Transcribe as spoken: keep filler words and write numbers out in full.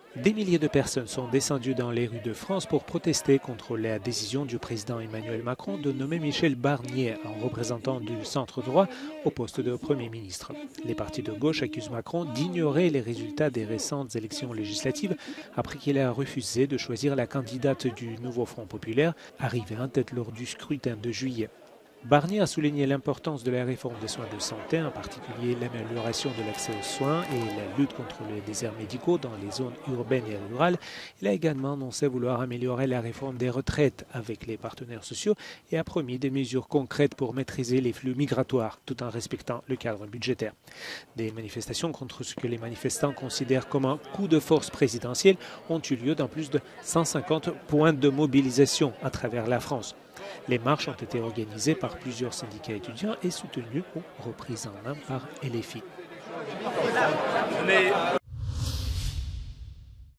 Des milliers de personnes sont descendues dans les rues de France pour protester contre la décision du président Emmanuel Macron de nommer Michel Barnier, un représentant du centre droit, au poste de Premier ministre. Les partis de gauche accusent Macron d'ignorer les résultats des récentes élections législatives après qu'il a refusé de choisir la candidate du nouveau Front populaire, arrivée en tête lors du scrutin de juillet. Barnier a souligné l'importance de la réforme des soins de santé, en particulier l'amélioration de l'accès aux soins et la lutte contre les déserts médicaux dans les zones urbaines et rurales. Il a également annoncé vouloir améliorer la réforme des retraites avec les partenaires sociaux et a promis des mesures concrètes pour maîtriser les flux migratoires tout en respectant le cadre budgétaire. Des manifestations contre ce que les manifestants considèrent comme un coup de force présidentiel ont eu lieu dans plus de cent cinquante points de mobilisation à travers la France. Les marches ont été organisées par plusieurs syndicats étudiants et soutenues ou reprises en main par L F I. Mais